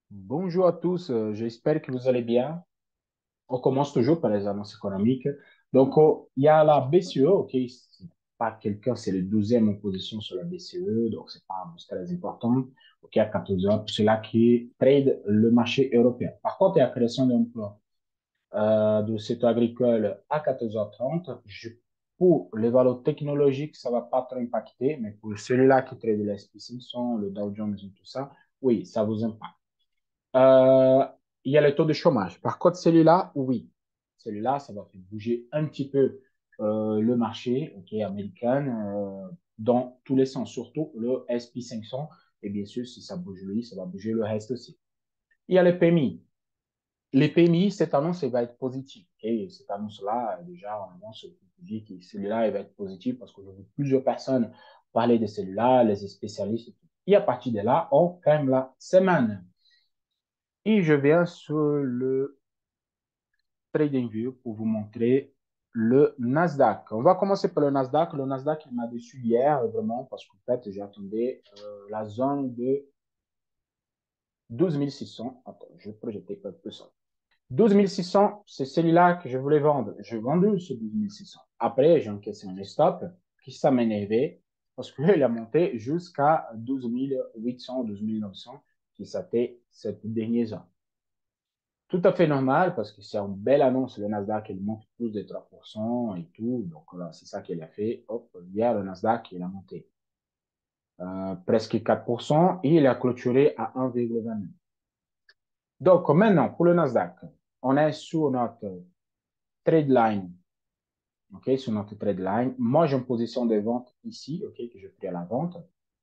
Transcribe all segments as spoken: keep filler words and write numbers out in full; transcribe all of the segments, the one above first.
Bonjour à tous, euh, j'espère que vous allez bien. On commence toujours par les annonces économiques. Donc, oh, il y a la B C E, OK, c'est pas quelqu'un, c'est le douzième en position sur la B C E, donc c'est pas c'est très important. OK, à quatorze heures, pour ceux-là qui trade le marché européen. Par contre, il y a la création d'emplois euh, de secteur agricole à quatorze heures trente. Je, pour les valeurs technologiques, ça va pas trop impacter, mais pour celui-là qui trade le S and P cinq cents, le Dow Jones et tout ça, oui, ça vous impacte. Euh, il y a le taux de chômage. Par contre, celui-là, oui. Celui-là, ça va faire bouger un petit peu euh, le marché ok, américain euh, dans tous les sens, surtout le S and P cinq cents. Et bien sûr, si ça bouge lui, ça va bouger le reste aussi. Il y a le P M I. Les P M I, cette annonce, elle va être positive. Okay? Cette annonce-là, déjà, on annonce dit que celui-là, elle va être positif parce que je vu plusieurs personnes parler de celui-là, les spécialistes. Et tout. Et à partir de là, on ferme la semaine. Et je viens sur le TradingView pour vous montrer le Nasdaq. On va commencer par le Nasdaq. Le Nasdaq, il m'a déçu hier, vraiment, parce qu'en fait, j'attendais euh, la zone de douze mille six cents. Attends, je vais projeter un peu ça. douze mille six cents, c'est celui-là que je voulais vendre. Je vendu ce douze mille six cents. Après, j'ai encaissé un stop qui ça m'énervait parce qu'il a monté jusqu'à douze mille huit cents, douze mille neuf cents, qui c'était cette dernière zone. Tout à fait normal parce que c'est une belle annonce. Le Nasdaq, il monte plus de trois pour cent et tout. Donc là, c'est ça qu'il a fait. Hop, hier, le Nasdaq, il a monté euh, presque quatre pour cent et il a clôturé à un virgule vingt-neuf. Donc maintenant, pour le Nasdaq, on est sur notre trade line. OK, sur notre trade line. Moi, j'ai une position de vente ici, OK, que je pris à la vente.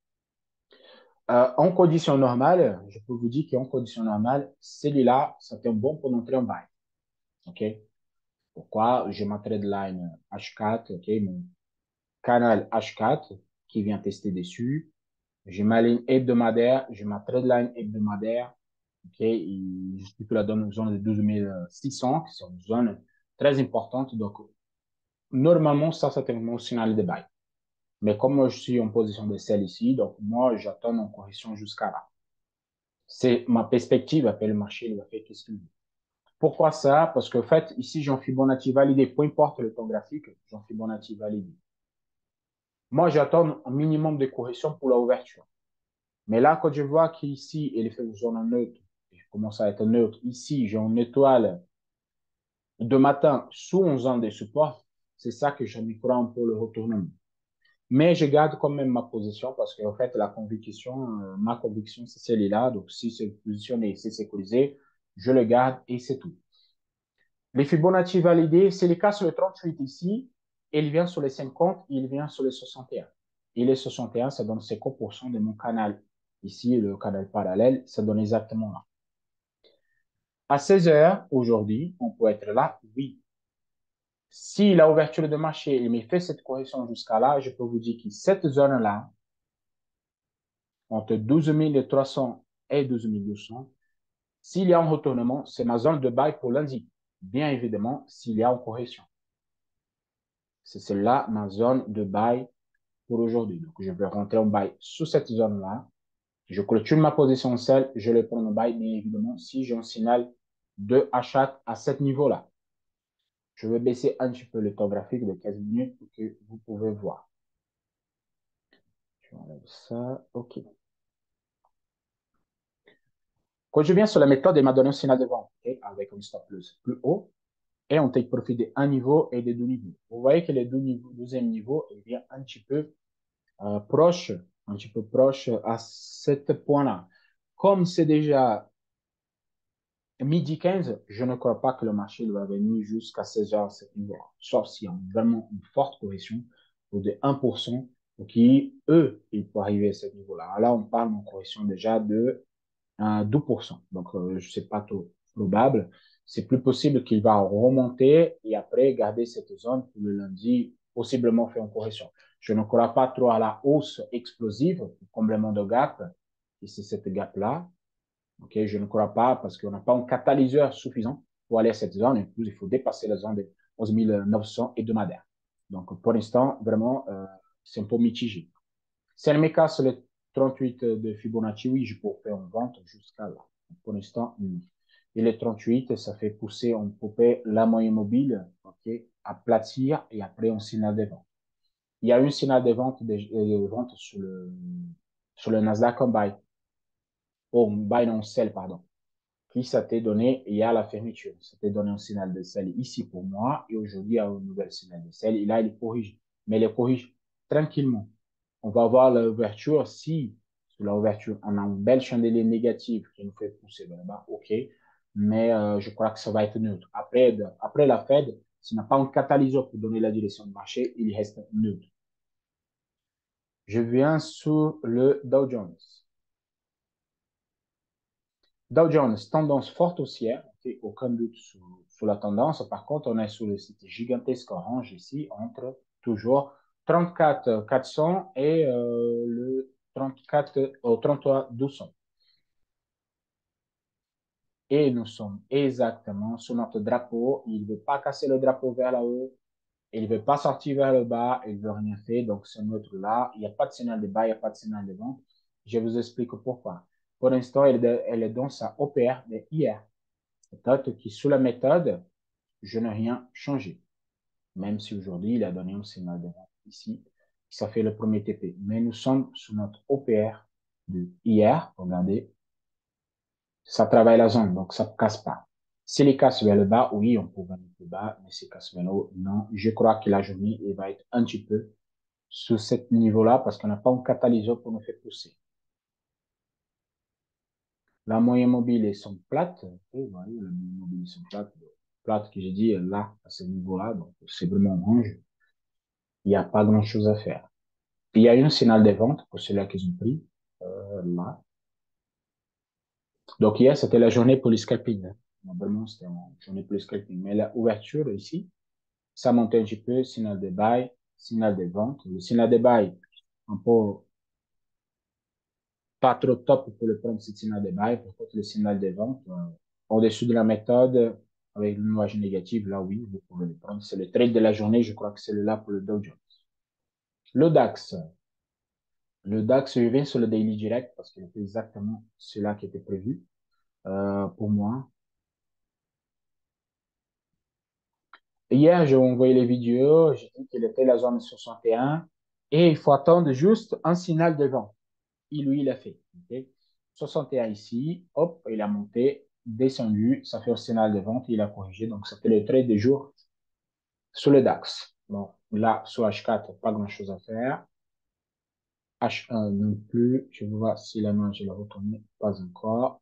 Euh, en condition normale, je peux vous dire qu'en condition normale, celui-là, c'est un bon pour entrer en buy. OK? Pourquoi? J'ai ma trade line H quatre, OK, mon canal H quatre qui vient tester dessus. J'ai ma ligne hebdomadaire, j'ai ma trade line hebdomadaire, OK, et je stipule la zone de douze mille six cents, qui c'est une zone très importante. Donc, normalement, ça, c'est un signal de buy. Mais comme moi, je suis en position de sell ici, donc moi, j'attends une correction jusqu'à là. C'est ma perspective, après le marché, il va faire qu'est-ce qu'il veut. Pourquoi ça? Parce qu'en fait, ici, j'en Fibonacci validé. Peu importe le temps graphique, j'en Fibonacci validé. Moi, j'attends un minimum de correction pour la ouverture. Mais là, quand je vois qu'ici, il fait une zone neutre, je commence à être neutre. Ici, j'ai une étoile de matin sous une zone de support. C'est ça que je me crois un peu le retournement. Mais je garde quand même ma position parce qu'en fait, la conviction, euh, ma conviction, c'est celle-là. Donc, si c'est positionné, c'est sécurisé, je le garde et c'est tout. Les Fibonacci validés, c'est le cas sur le trente-huit ici. Il vient sur les cinquante, il vient sur les soixante et un. Et les soixante et un, ça donne cinquante pour cent de mon canal. Ici, le canal parallèle, ça donne exactement là. À seize heures, aujourd'hui, on peut être là, oui. Si la ouverture de marché, il me fait cette correction jusqu'à là, je peux vous dire que cette zone-là, entre douze mille trois cents et douze mille deux cents, s'il y a un retournement, c'est ma zone de buy pour lundi. Bien évidemment, s'il y a une correction. C'est celle-là, ma zone de buy pour aujourd'hui. Donc, je vais rentrer en buy sous cette zone-là. Je clôture ma position en sell, je le prends en buy, bien évidemment, si j'ai un signal de achat à ce niveau-là. Je vais baisser un petit peu le temps graphique de quinze minutes pour que vous pouvez voir. Je enlève ça. OK. Quand je viens sur la méthode, il m'a donné un signal de vente okay, avec un stop loss plus haut et on take profit de un niveau et de deux niveaux. Vous voyez que le deuxième niveau il vient un petit peu euh, proche, un petit peu proche à ce point-là. Comme c'est déjà midi quinze, je ne crois pas que le marché va venir jusqu'à seize heures à ce niveau-là, sauf s'il y a vraiment une forte correction pour de un pour cent, qui, eux, ils peuvent arriver à ce niveau-là. Là, on parle d'une correction déjà de euh, douze pour cent. Donc, euh, je ne sais pas trop probable. C'est plus possible qu'il va remonter et après garder cette zone pour le lundi, possiblement faire une correction. Je ne crois pas trop à la hausse explosive, complément de gap, et c'est cette gap-là. Okay, je ne crois pas parce qu'on n'a pas un catalyseur suffisant pour aller à cette zone. Et plus, il faut dépasser la zone de onze mille neuf cents hebdomadaires. Donc, pour l'instant, vraiment, euh, c'est un peu mitigé. Si elle me casse le trente-huit de Fibonacci, oui, je peux faire une vente jusqu'à là. Pour l'instant, non. Et le trente-huit, ça fait pousser, on pouvait la moyenne mobile, ok, aplatir et après un signal de vente. Il y a eu un signal de vente, de, de vente sur le, sur le Nasdaq en buy, oh, buy non sell, pardon, qui ça t'est donné, il y a la fermeture. Ça t'est donné un signal de sell ici pour moi, et aujourd'hui, il y a un nouvel signal de sell, et là, il corrige. Mais il corrige tranquillement. On va voir l'ouverture. Si, sur l'ouverture, on a une belle chandelier négative qui nous fait pousser vers le bas, OK. Mais euh, je crois que ça va être neutre. Après, de, après la Fed, s'il n'a pas un catalyseur pour donner la direction du marché, il reste neutre. Je viens sur le Dow Jones. Dow Jones, tendance forte haussière, okay, aucun doute sur, sur, la tendance. Par contre, on est sur le site gigantesque orange ici, entre toujours trente-quatre quatre cents et euh, le trente-quatre, oh, trente-trois deux cents. Et nous sommes exactement sur notre drapeau. Il ne veut pas casser le drapeau vers là haut. Il ne veut pas sortir vers le bas. Il ne veut rien faire. Donc, c'est notre là. Il n'y a pas de signal de bas, il n'y a pas de signal de vente. Je vous explique pourquoi. Pour l'instant, elle, elle est dans sa O P R de hier. Peut-être que sous la méthode, je n'ai rien changé. Même si aujourd'hui, il a donné un signal de vente ici. Ça fait le premier T P. Mais nous sommes sous notre O P R de hier. Regardez, ça travaille la zone, donc ça ne casse pas. Si les casse vers le bas, oui, on peut venir plus bas, mais si casse vers le haut, non. Je crois que la journée, elle va être un petit peu sur ce niveau-là parce qu'on n'a pas un catalyseur pour nous faire pousser. La moyenne mobile, ils sont plates. Vous voyez, la moyenne mobile, ils sont plates. Plates que j'ai dit là, à ce niveau-là, donc c'est vraiment orange. Il n'y a pas grand-chose à faire. Il y a eu un signal de vente pour ceux-là qui ont pris, euh, là. Donc hier, c'était la journée pour le scalping. Hein. Normalement, c'était une journée pour le scalping. Mais la ouverture ici, ça monte un petit peu, signal de buy, signal de vente. Le signal de buy, un peu pas trop top pour le prendre, ce signal de buy. Par contre, le signal de vente, euh, au-dessus de la méthode, avec une nuage négative, là, oui, vous pouvez le prendre. C'est le trade de la journée, je crois que c'est là pour le Dow Jones. Le DAX. Le DAX, je viens sur le daily direct parce que c'est exactement cela qui était prévu euh, pour moi. Hier, j'ai envoyé les vidéos, j'ai dit qu'il était la zone soixante et un et il faut attendre juste un signal de vente. Il, lui, il a fait. Okay? soixante et un ici, hop, il a monté, descendu, ça fait un signal de vente, il a corrigé. Donc, ça fait le trade du jour sur le DAX. Bon, là, sur H quatre, pas grand-chose à faire. H un non plus. Je vois si la main, je l'ai retourné, pas encore.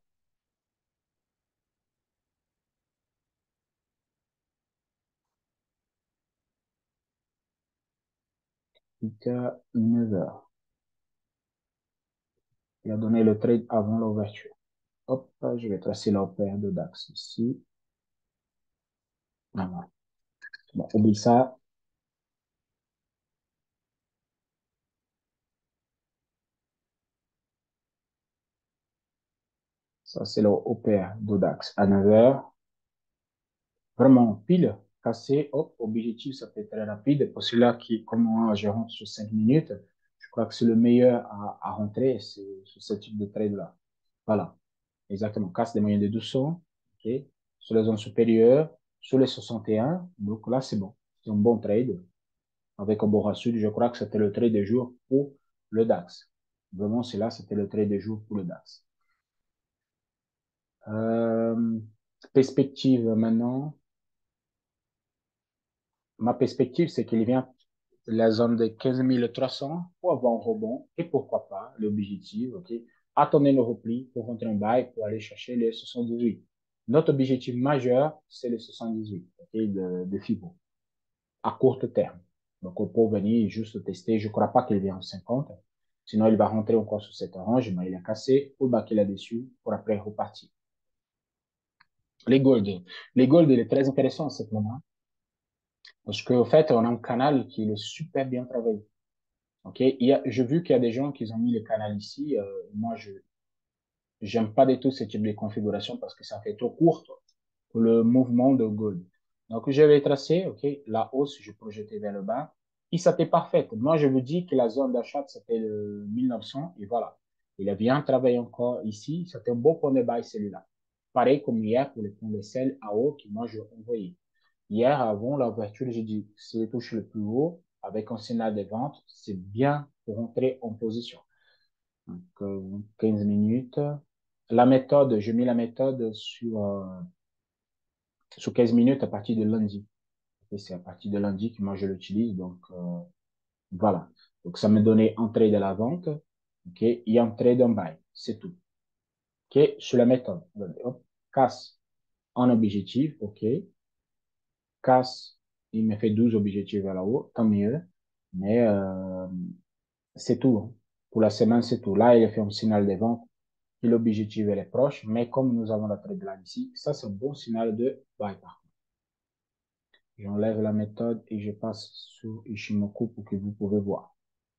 neuf heures. Il a donné le trade avant l'ouverture. Hop, je vais tracer la paire de DAX ici. Voilà. Bon, oublie ça. Ça, c'est le O P R de DAX à neuf heures. Vraiment, pile, cassé, hop, objectif, ça fait très rapide. Pour ceux-là qui, comme moi, je rentre sur cinq minutes, je crois que c'est le meilleur à, à rentrer, c'est sur ce type de trade-là. Voilà. Exactement. Casse des moyennes de deux cents, ok. Sur les zones supérieures, sur les soixante et un. Donc là, c'est bon. C'est un bon trade. Avec un bon ratio, je crois que c'était le trade du jour pour le DAX. Vraiment, c'est là, c'était le trade du jour pour le DAX. Euh, perspective maintenant. Ma perspective, c'est qu'il vient de la zone de quinze mille trois cents pour avoir un rebond et pourquoi pas l'objectif, ok. Attendez le repli pour rentrer en bail pour aller chercher les soixante-dix-huit. Notre objectif majeur, c'est les soixante-dix-huit, ok, de, de FIBO, à court terme. Donc, on peut venir juste tester. Je ne crois pas qu'il vienne en cinquante. Sinon, il va rentrer encore sur cette orange, mais il a cassé, pour baquer là-dessus, pour après repartir. Les gold. Les gold, il est très intéressant à ce moment. Parce qu'en fait, on a un canal qui est super bien travaillé. OK? Il y a, j'ai vu qu'il y a des gens qui ont mis le canal ici. Euh, moi, je j'aime pas du tout ce type de configuration parce que ça fait trop court pour le mouvement de gold. Donc, je vais tracer, OK? La hausse, je projetais vers le bas. Et ça était parfait. Moi, je vous dis que la zone d'achat, c'était le mille neuf cents et voilà. Il a bien travaillé encore ici. C'était un beau point de bail, celui-là. Pareil comme hier pour le point de sel à haut que moi, je envoyé. Hier, avant l'ouverture, j'ai dit, si je touche le plus haut, avec un signal de vente, c'est bien pour entrer en position. Donc, euh, quinze minutes. La méthode, je mets la méthode sur, euh, sur quinze minutes à partir de lundi. Et c'est à partir de lundi que moi je l'utilise. Donc, euh, voilà. Donc, ça me donnait entrée de la vente, OK, et entrée d'un bail. C'est tout. OK, sur la méthode. Hop, casse en objectif, OK. Casse, il me fait douze objectifs vers la haut, tant mieux. Mais euh, c'est tout, hein. Pour la semaine, c'est tout. Là, il a fait un signal de vente. Et l'objectif, elle est proche. Mais comme nous avons la trade line ici, ça, c'est un bon signal de buy. J'enlève la méthode et je passe sur Ishimoku pour que vous pouvez voir.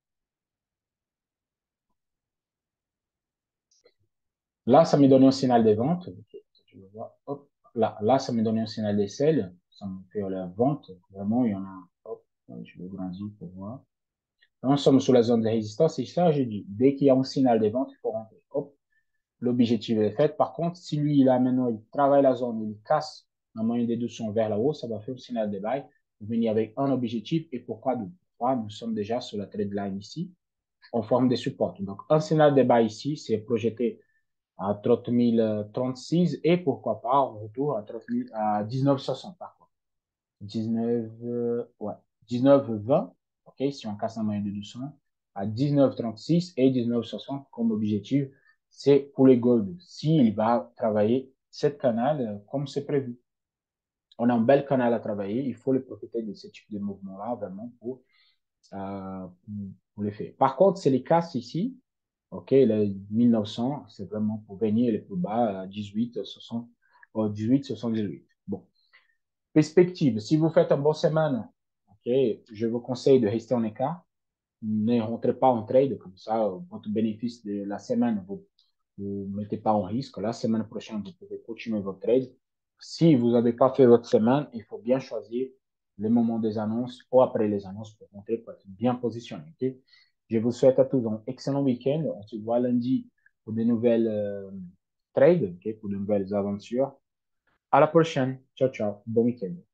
Là, ça me donne un signal de vente. Je vois. Hop. Là, là, ça me donne un signal de sell. Ça me fait la vente. Vraiment, il y en a. Hop. Je vais grandir pour voir. Là, nous sommes sur la zone de résistance. Et ça, je dis, dès qu'il y a un signal de vente, il faut rentrer. Hop. L'objectif est fait. Par contre, si lui, il a maintenant, il travaille la zone, il casse la moyenne des deux sont vers la haut, ça va faire un signal de buy. Vous venez avec un objectif. Et pourquoi deux? Pourquoi nous sommes déjà sur la trade line ici, en forme de support. Donc, un signal de buy ici, c'est projeté à trente mille trente-six et pourquoi pas, en retour à, trente mille, à dix-neuf soixante par contre. dix-neuf, euh, ouais, dix-neuf vingt, ok, si on casse la moyenne de deux cents, à dix-neuf trente-six et dix-neuf soixante comme objectif, c'est pour les gold. S'il va travailler cette canal euh, comme c'est prévu. On a un bel canal à travailler, il faut le profiter de ce type de mouvement-là vraiment pour, euh, pour le faire. Par contre, c'est les casses ici, OK, le mille neuf cents, c'est vraiment pour venir le plus bas à dix-huit, soixante, oh, dix-huit, soixante-dix-huit. Bon. Perspective. Si vous faites un bon semaine, OK, je vous conseille de rester en écart. Ne rentrez pas en trade, comme ça, votre bénéfice de la semaine, vous ne mettez pas en risque. La semaine prochaine, vous pouvez continuer votre trade. Si vous n'avez pas fait votre semaine, il faut bien choisir le moment des annonces ou après les annonces pour rentrer, pour être bien positionné. Okay? Je vous souhaite à tous un excellent week-end. On se voit lundi pour de nouvelles euh, trades, okay? Pour de nouvelles aventures. À la prochaine. Ciao, ciao. Bon week-end.